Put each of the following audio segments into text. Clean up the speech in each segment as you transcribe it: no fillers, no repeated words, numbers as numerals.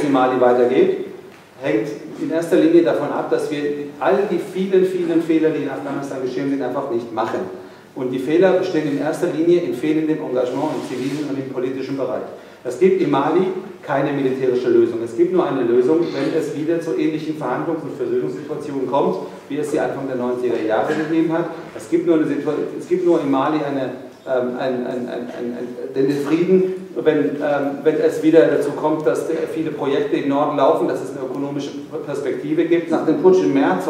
in Mali weitergeht, hängt in erster Linie davon ab, dass wir all die vielen Fehler, die in Afghanistan geschehen sind, einfach nicht machen. Und die Fehler bestehen in erster Linie in fehlendem Engagement im zivilen und im politischen Bereich. Es gibt in Mali keine militärische Lösung. Es gibt nur eine Lösung, wenn es wieder zu ähnlichen Verhandlungs- und Versöhnungssituationen kommt, wie es sie Anfang der 90er Jahre gegeben hat. Es gibt nur in Mali den Frieden, wenn es wieder dazu kommt, dass viele Projekte im Norden laufen, dass es eine ökonomische Perspektive gibt. Nach dem Putsch im März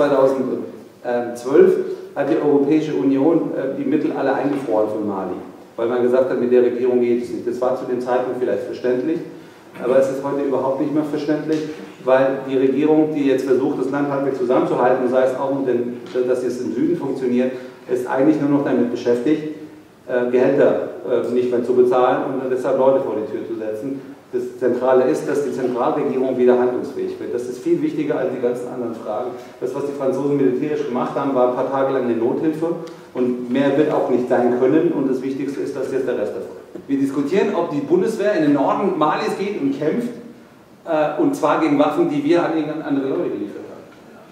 2012 hat die Europäische Union die Mittel alle eingefroren für Mali, weil man gesagt hat, mit der Regierung geht es nicht. Das war zu dem Zeitpunkt vielleicht verständlich, aber es ist heute überhaupt nicht mehr verständlich, weil die Regierung, die jetzt versucht, das Land halbwegs zusammenzuhalten, sei es auch, dass es im Süden funktioniert, ist eigentlich nur noch damit beschäftigt, Gehälter nicht mehr zu bezahlen und deshalb Leute vor die Tür zu setzen. Das Zentrale ist, dass die Zentralregierung wieder handlungsfähig wird. Das ist viel wichtiger als die ganzen anderen Fragen. Das, was die Franzosen militärisch gemacht haben, war ein paar Tage lang eine Nothilfe und mehr wird auch nicht sein können und das Wichtigste ist, dass jetzt der Rest erfolgt. Wir diskutieren, ob die Bundeswehr in den Norden Malis geht und kämpft und zwar gegen Waffen, die wir an andere Leute geliefert haben.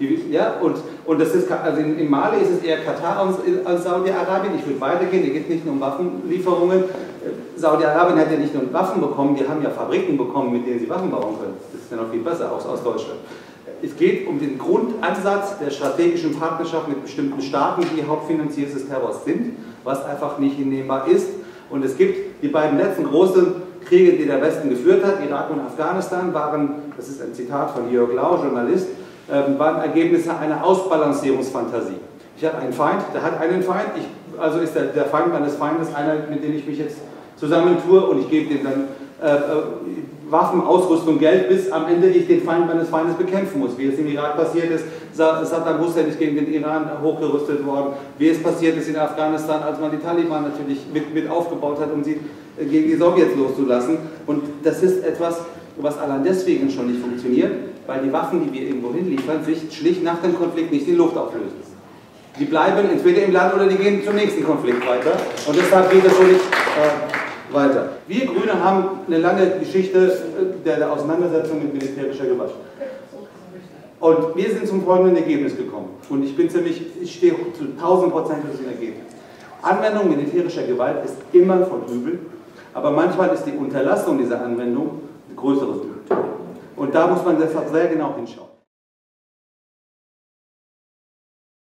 Und das ist, also in Mali ist es eher Katar als Saudi-Arabien. Ich würde weitergehen, hier geht es nicht nur um Waffenlieferungen. Saudi-Arabien hat ja nicht nur Waffen bekommen, die haben ja Fabriken bekommen, mit denen sie Waffen bauen können. Das ist ja noch viel besser, auch aus Deutschland. Es geht um den Grundansatz der strategischen Partnerschaft mit bestimmten Staaten, die Hauptfinanziers des Terrors sind, was einfach nicht hinnehmbar ist. Und es gibt die beiden letzten großen Kriege, die der Westen geführt hat, Irak und Afghanistan, waren, das ist ein Zitat von Jörg Lau, Journalist, waren Ergebnisse einer Ausbalancierungsfantasie. Ich habe einen Feind, der hat einen Feind, also ist der Feind meines Feindes einer, mit dem ich mich jetzt zusammentue und ich gebe dem dann Waffen, Ausrüstung, Geld, bis am Ende ich den Feind meines Feindes bekämpfen muss. Wie es im Irak passiert ist, Saddam Hussein ist gegen den Iran hochgerüstet worden, wie es passiert ist in Afghanistan, als man die Taliban natürlich mit aufgebaut hat, um sie gegen die Sowjets loszulassen. Und das ist etwas, was allein deswegen schon nicht funktioniert, weil die Waffen, die wir irgendwo hinliefern, sich schlicht nach dem Konflikt nicht in Luft auflösen. Die bleiben entweder im Land oder die gehen zum nächsten Konflikt weiter. Und deshalb geht es so nicht weiter. Wir Grüne haben eine lange Geschichte der Auseinandersetzung mit militärischer Gewalt. Und wir sind zum folgenden Ergebnis gekommen. Und ich stehe zu 1000% für diesem Ergebnis. Anwendung militärischer Gewalt ist immer von Übel, aber manchmal ist die Unterlassung dieser Anwendung ein größeres Übel. Und da muss man deshalb sehr genau hinschauen.